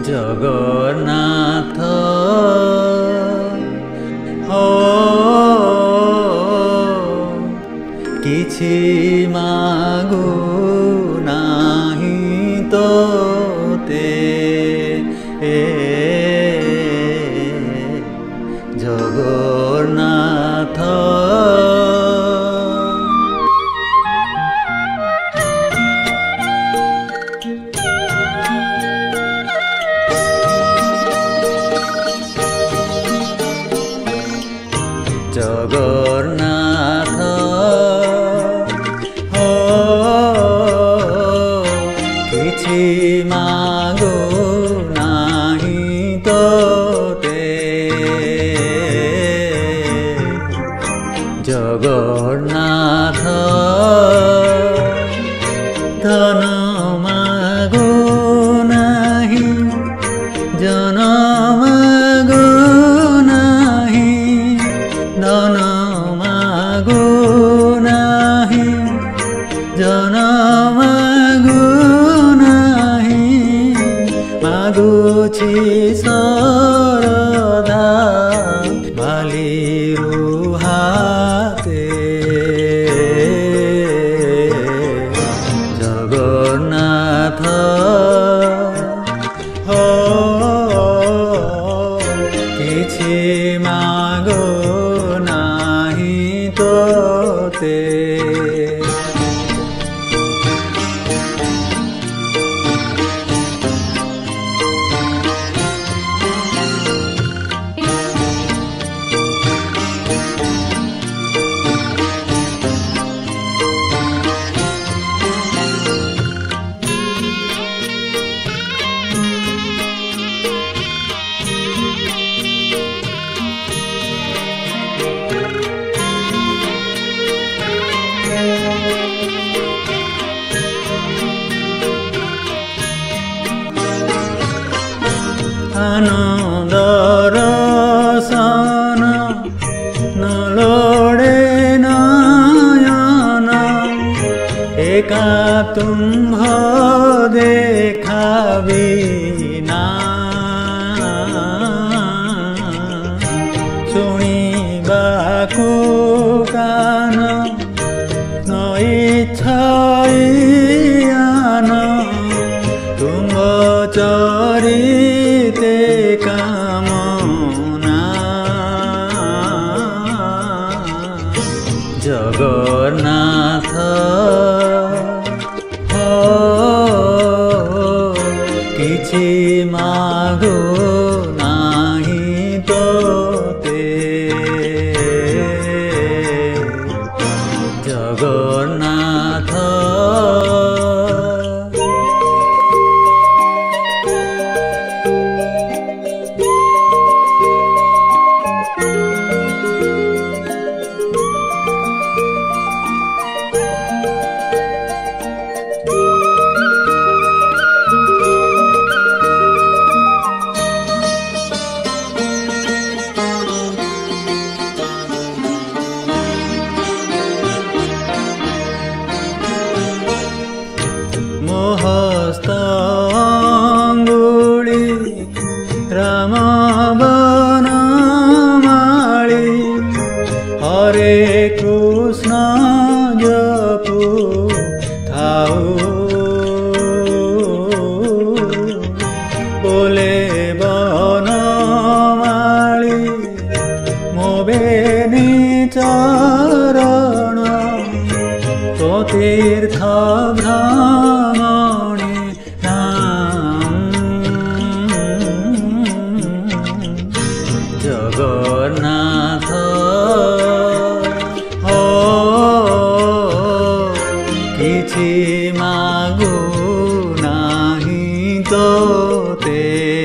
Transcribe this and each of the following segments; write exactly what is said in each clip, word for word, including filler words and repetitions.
जगन्नाथ हो किछि मागु नाही तोते जगन्नाथ जगन्नाथ हो किछि मागो नाही तोते जगन्नाथ धन मागो नाही जन मागो नाही धन मागो नाही जन मागो नाही मागुछि सरधा बालिरु हाते जगन्नाथ हो किछि मागो नाही तोते आनंद रसन न लोड़े नयन एका तुम्भ देखा बिना शुणिबाकु कान न इच्छान तुम्भ चरिते कामना जगन्नाथ हो किछि मागो नाही तोते जगन्नाथ हस्तांगुली राम बनमाली हरे कृष्ण जपु थाऊ बोले बनमाली मोबेनी चरण तो तीर्थ भ्रमणे जगन्नाथ हो किछि मागो नाही तोते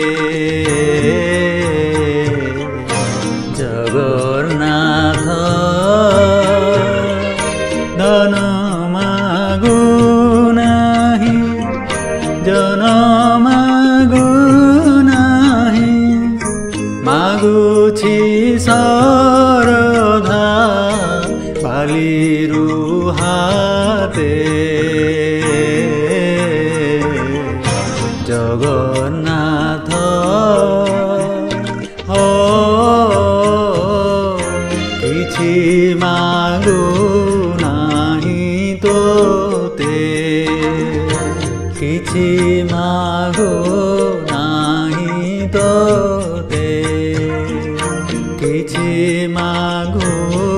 जगन्नाथ धन मागो नाही जन मागो नाही मागुछि सरधा बालिरु हाते जगन्नाथ। किछि मागो नाही तोते किछि मागो